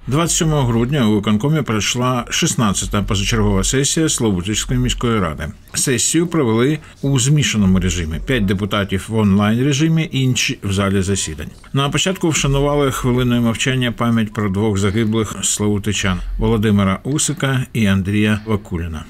27 грудня у виконкомі пройшла 16-та позачергова сесія Славутичської міської ради. Сесію провели у змішаному режимі. 5 депутатів в онлайн-режимі, інші в залі засідань. На початку вшанували хвилиною мовчання пам'ять про 2 загиблих славутичан – Володимира Усика і Андрія Вакуліна.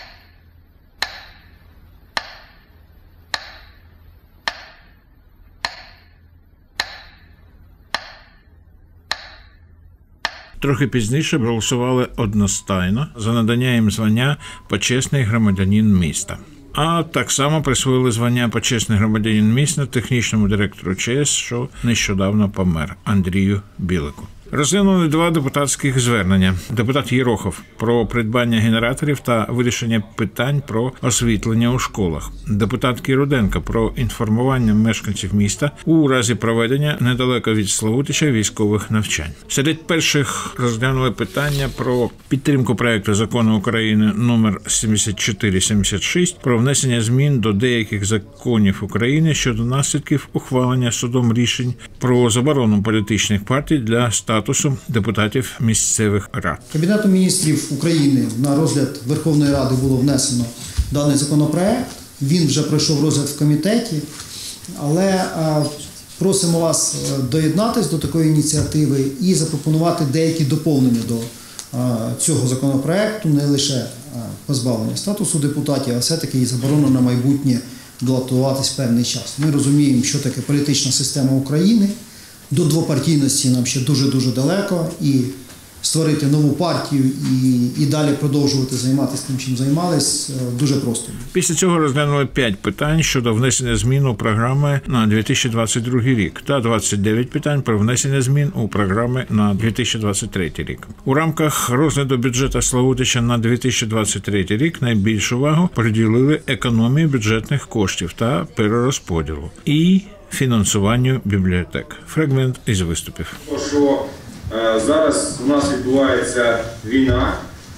Трохи пізніше голосували одностайно за надання їм звання «Почесний громадянин міста». А так само присвоїли звання «Почесний громадянин міста» технічному директору ЧАЕС, що нещодавно помер, Андрію Білику. Розглянули 2 депутатських звернення. Депутат Єрохов про придбання генераторів та вирішення питань про освітлення у школах. Депутат Руденко про інформування мешканців міста у разі проведення недалеко від Славутича військових навчань. Серед перших розглянули питання про підтримку проекту закону України номер 7476 про внесення змін до деяких законів України щодо наслідків ухвалення судом рішень про заборону політичних партій для статусу депутатів місцевих рад. Кабінетом міністрів України на розгляд Верховної Ради було внесено даний законопроект. Він вже пройшов розгляд в комітеті, але просимо вас доєднатися до такої ініціативи і запропонувати деякі доповнення до цього законопроекту, не лише позбавлення статусу депутатів, а все-таки і заборону на майбутнє балотуватись певний час. Ми розуміємо, що таке політична система України. До двопартійності нам ще дуже-дуже далеко, і створити нову партію і далі продовжувати займатися тим, чим займались, дуже просто. Після цього розглянули 5 питань щодо внесення змін у програми на 2022 рік та 29 питань про внесення змін у програми на 2023 рік. У рамках розгляду бюджету Славутича на 2023 рік найбільшу увагу приділили економії бюджетних коштів та перерозподілу і фінансуванню бібліотек. Фрагмент із виступів. Що зараз у нас відбувається війна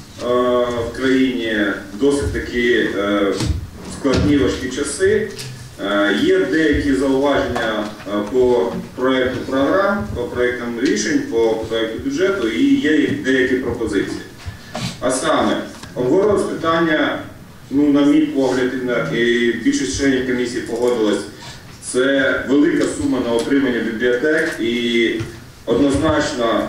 в країні, досить такі складні, важкі часи. Є деякі зауваження по проєкту програм, по проєктам рішень, по проєкту бюджету і є деякі пропозиції. А саме, обговорювалось питання, на мій погляд, і більшість членів комісії погодилась, це велика сума на отримання бібліотек і однозначно,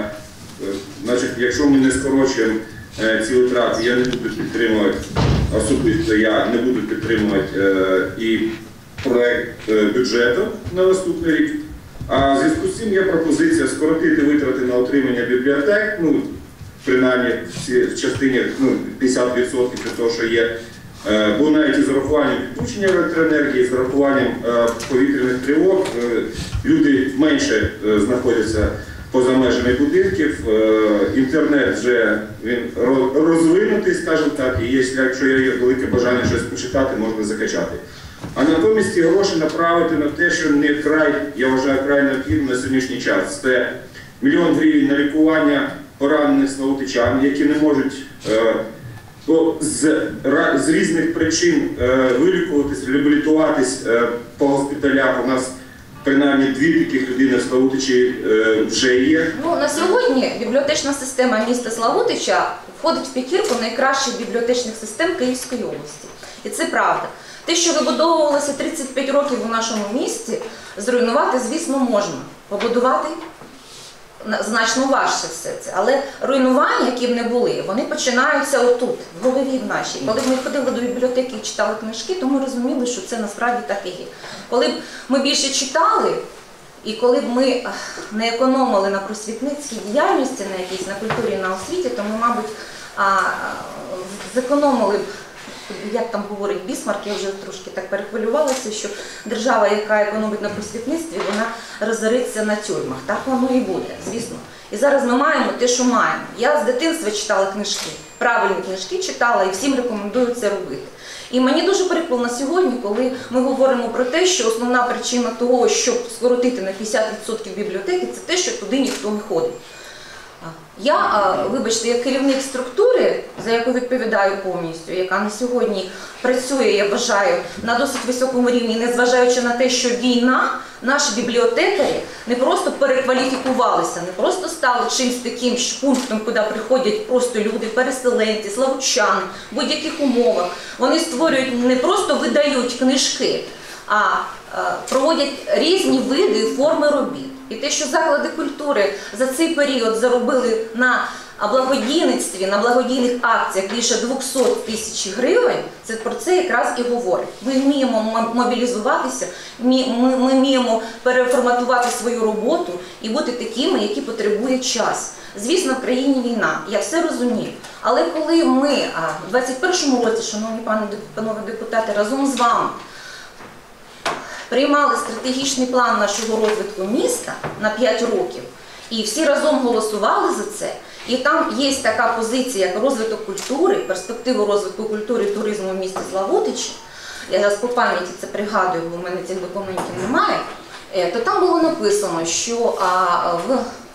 якщо ми не скорочуємо ці витрати, я не буду підтримувати, особисто я не буду підтримувати і проєкт бюджету на наступний рік. А в зв'язку з цим є пропозиція скоротити витрати на отримання бібліотек, принаймні в частині 50% від того, що є. Бо навіть із зарахуванням підключення електроенергії, з зарахуванням повітряних тривог люди менше знаходяться поза межами будинків, інтернет вже він розвинутий, скажімо так, і якщо є велике бажання щось почитати, можна закачати. А натомість ці гроші направити на те, що не вкрай, я вважаю, край необхідно на сьогоднішній час. Це 1 мільйон гривень на лікування поранених славутичан, які не можуть з різних причин вилікуватись, реабілітуватись по госпіталях. У нас принаймні 2 таких людини в Славутичі вже є. На сьогодні бібліотечна система міста Славутича входить в 5 найкращих бібліотечних систем Київської області. І це правда. Те, що вибудовувалося 35 років у нашому місті, зруйнувати, звісно, можна. Побудувати значно важче все це. Але руйнування, які б не були, вони починаються отут, в голові в нашій. Коли б ми ходили до бібліотеки і читали книжки, то ми розуміли, що це насправді так і є. Коли б ми більше читали, і коли б ми не економили на просвітницькій діяльності, на якійсь, на культурі, на освіті, то ми, мабуть, зекономили б, як там говорить Бісмарк, я вже трошки так перехвилювалася, що держава, яка економить на просвітництві, вона розориться на тюрмах. Так воно і буде, звісно. І зараз ми маємо те, що маємо. Я з дитинства читала книжки, правильні книжки читала і всім рекомендую це робити. І мені дуже прикро на сьогодні, коли ми говоримо про те, що основна причина того, щоб скоротити на 50% бібліотеки, це те, що туди ніхто не ходить. Я, вибачте, як керівник структури, за яку відповідаю повністю, яка на сьогодні працює, я вважаю, на досить високому рівні, незважаючи на те, що війна, наші бібліотекарі не просто перекваліфікувалися, не просто стали чимось таким пунктом, куди приходять просто люди, переселенці, славутчани, в будь-яких умовах. Вони створюють, не просто видають книжки, а проводять різні види і форми робіт. І те, що заклади культури за цей період заробили на благодійництві, на благодійних акціях більше 200 тисяч гривень, це про це якраз і говорить. Ми вміємо мобілізуватися, ми вміємо переформатувати свою роботу і бути такими, які потребує час. Звісно, в країні війна, я все розумію. Але коли ми в 2021 році, шановні панове депутати, разом з вами приймали стратегічний план нашого розвитку міста на 5 років, і всі разом голосували за це, і там є така позиція, як розвиток культури, перспективу розвитку культури і туризму в місті Славутичі, я зараз по пам'яті це пригадую, бо в мене цих документів немає, то там було написано, що в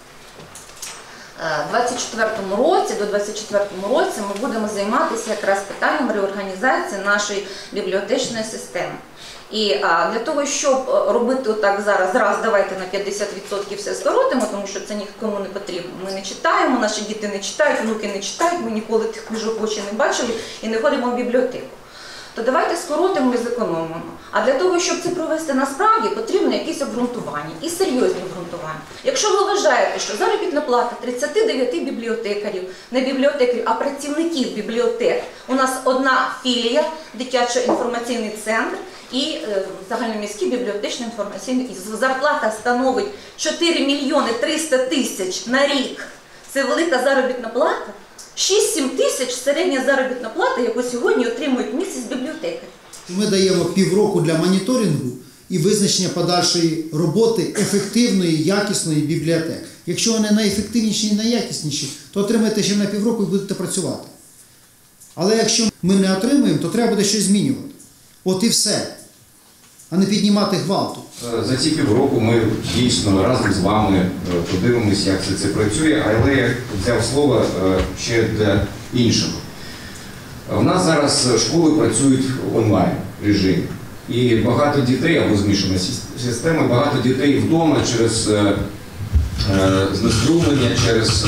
24-му році, до 24-му році ми будемо займатися якраз питанням реорганізації нашої бібліотечної системи. І для того, щоб робити отак зараз, давайте на 50% все скоротимо, тому що це нікому не потрібно. Ми не читаємо, наші діти не читають, внуки не читають, ми ніколи тих книжок в очі не бачили і не ходимо в бібліотеку. То давайте скоротимо і зекономимо. А для того, щоб це провести насправді, потрібно якісь обґрунтування і серйозні обґрунтування. Якщо ви вважаєте, що заробітна плата 39 бібліотекарів, не бібліотекарів, а працівників бібліотек, у нас одна філія, дитячо-інформаційний центр, і загальноміський бібліотечний інформаційний, зарплата становить 4 мільйони 300 тисяч на рік. Це велика заробітна плата. 6-7 тисяч середня заробітна плата, яку сьогодні отримують місяць бібліотекарі. Ми даємо півроку для моніторингу і визначення подальшої роботи ефективної, якісної бібліотеки. Якщо вони найефективніші і найякісніші, то отримаєте ще на півроку і будете працювати. Але якщо ми не отримуємо, то треба буде щось змінювати. От і все, а не піднімати гвалту. За ці півроку ми дійсно разом з вами подивимося, як все це працює, але я взяв слово ще для іншого. У нас зараз школи працюють в онлайн режимі. І багато дітей, або змішана система, багато дітей вдома через знеструмлення, через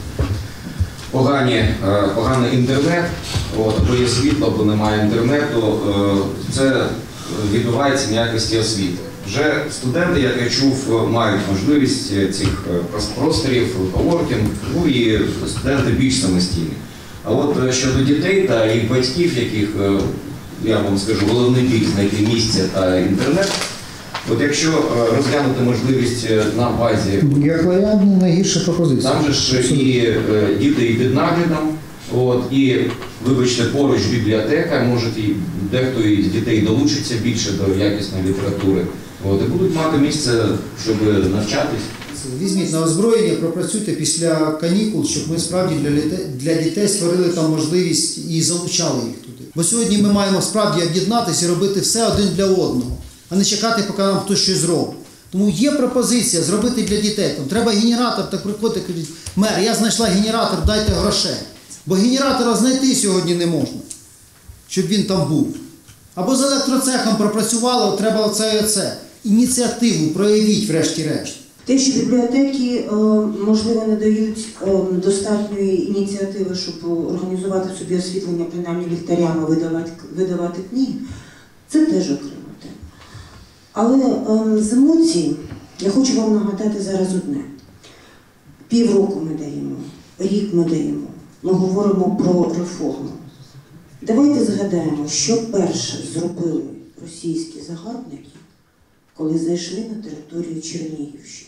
поганий інтернет, або є світло, або немає інтернету, це відбувається на якості освіти. Вже студенти, як я чув, мають можливість цих просторів, коворкінг, ну і студенти більш самостійні. А от щодо дітей та їх батьків, яких, я вам скажу, головний біль знайти місце та інтернет, от якщо розглянути можливість на базі... Як варіант, найгірша пропозиція. Там же ж і діти і під наглядом, і, вибачте, поруч бібліотека, може і дехто із дітей долучиться більше до якісної літератури. І будуть мати місце, щоб навчатись. Візьміть на озброєння, пропрацюйте після канікул, щоб ми справді для дітей створили там можливість і залучали їх туди. Бо сьогодні ми маємо справді об'єднатися і робити все один для одного, а не чекати, поки нам хтось щось зробить. Тому є пропозиція зробити для дітей. Там треба генератор, так приходить, кажуть, мер, я знайшла генератор, дайте грошей. Бо генератора знайти сьогодні не можна, щоб він там був. Або з електроцехом пропрацювало, треба оце і оце. Ініціативу проявіть врешті-решт. Те, що бібліотеки, можливо, не дають достатньої ініціативи, щоб організувати собі освітлення, принаймні ліхтарями, видавати книги, це теж окрема тема. Але з емоцій я хочу вам нагадати зараз одне. Півроку ми даємо, рік ми даємо, ми говоримо про реформу. Давайте згадаємо, що перше зробили російські загарбники, коли зайшли на територію Чернігівщини.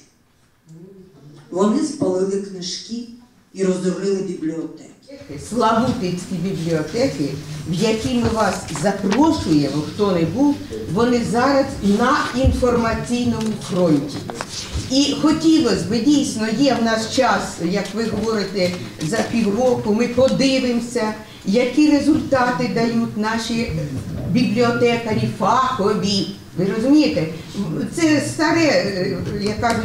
Вони спалили книжки і розорили бібліотеки. Славутицькі бібліотеки, в які ми вас запрошуємо, хто не був, вони зараз на інформаційному фронті. І хотілося б, дійсно, є в нас час, як ви говорите, за півроку, ми подивимося, які результати дають наші бібліотекарі фахові. Ви розумієте? Це старе, як кажуть,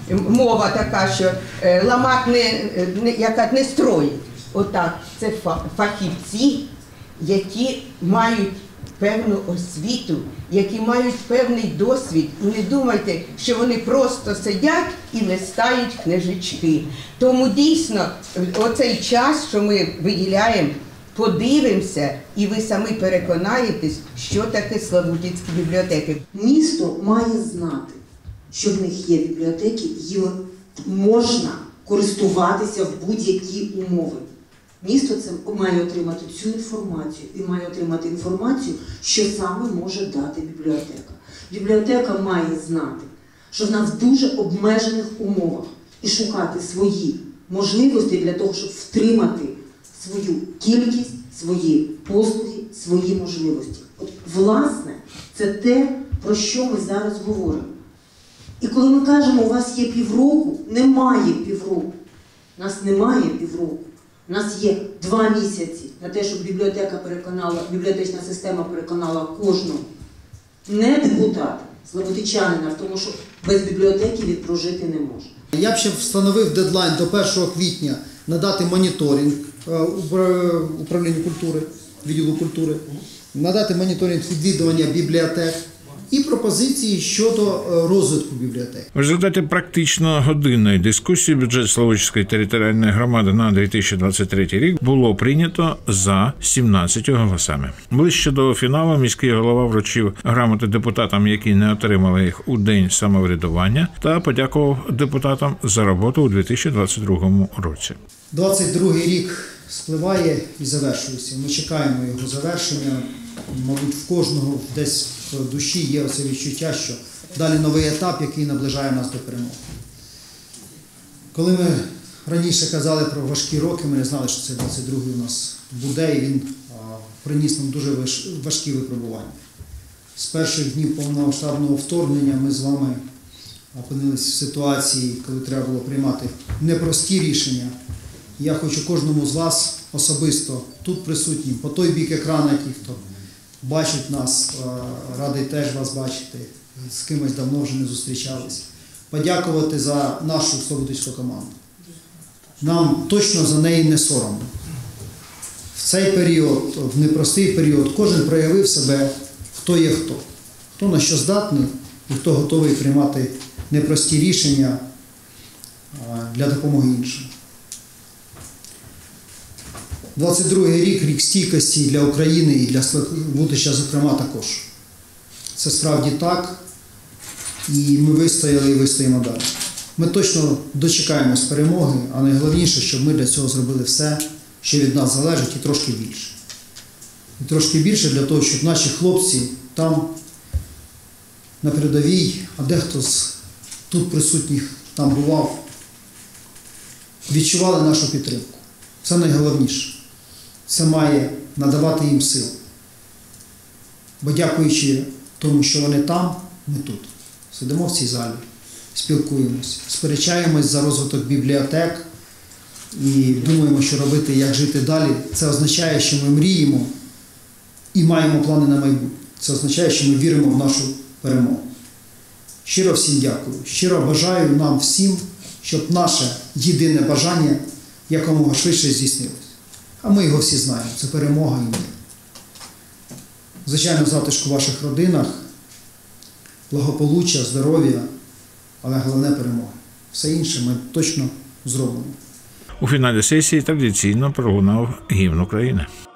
мова така, що ламак яка не строїть. Отак, це фахівці, які мають певну освіту, які мають певний досвід. І не думайте, що вони просто сидять і листають книжечки. Тому дійсно, оцей час, що ми виділяємо, подивимося, і ви самі переконаєтесь, що таке Славутицькі бібліотеки. Місто має знати, що в них є бібліотеки, їм можна користуватися в будь-які умови. Місто це має отримати цю інформацію і має отримати інформацію, що саме може дати бібліотека. Бібліотека має знати, що вона в дуже обмежених умовах і шукати свої можливості для того, щоб втримати свою кількість, свої послуги, свої можливості. От, власне, це те, про що ми зараз говоримо. І коли ми кажемо, у вас є півроку, немає півроку. У нас немає півроку. У нас є 2 місяці на те, щоб бібліотечна система переконала кожного, не депутата, славутичанина, в тому, що без бібліотеки він прожити не може. Я б ще встановив дедлайн до 1 квітня надати моніторинг управлінню культури, відділу культури, надати моніторинг відвідування бібліотек і пропозиції щодо розвитку бібліотек. В результаті практично годинної дискусії бюджет Славутицької територіальної громади на 2023 рік було прийнято за 17 голосами. Ближче до фіналу міський голова вручив грамоти депутатам, які не отримали їх у День самоврядування, та подякував депутатам за роботу у 2022 році. 22-й рік спливає і завершується. Ми чекаємо його завершення. Мабуть, в кожного десь в душі є оце відчуття, що далі новий етап, який наближає нас до перемоги. Коли ми раніше казали про важкі роки, ми не знали, що це 22-й у нас буде, і він приніс нам дуже важкі випробування. З перших днів повномасштабного вторгнення ми з вами опинилися в ситуації, коли треба було приймати непрості рішення. Я хочу кожному з вас особисто, тут присутнім, по той бік екрану, ті, хто бачить нас, радий теж вас бачити, з кимось давно вже не зустрічались, подякувати за нашу славутицьку команду. Нам точно за неї не соромно. В цей період, в непростий період, кожен проявив себе, хто є хто. Хто на що здатний і хто готовий приймати непрості рішення для допомоги іншим. 22-й рік – рік стійкості для України і для Славутича, зокрема, також. Це справді так, і ми вистояли і вистоїмо далі. Ми точно дочекаємось перемоги, а найголовніше, щоб ми для цього зробили все, що від нас залежить, і трошки більше. І трошки більше для того, щоб наші хлопці там, на передовій, а дехто з тут присутніх там бував, відчували нашу підтримку. Це найголовніше. Це має надавати їм сил. Бо дякуючи тому, що вони там, ми тут. Сидимо в цій залі, спілкуємось, сперечаємось за розвиток бібліотек і думаємо, що робити, як жити далі. Це означає, що ми мріємо і маємо плани на майбутнє. Це означає, що ми віримо в нашу перемогу. Щиро всім дякую. Щиро бажаю нам всім, щоб наше єдине бажання якомога швидше здійснилось. А ми його всі знаємо. Це перемога і мир. Звичайно, затишку в ваших родинах, благополуччя, здоров'я, але головне перемога. Все інше ми точно зробимо. У фіналі сесії традиційно пролунав гімн України.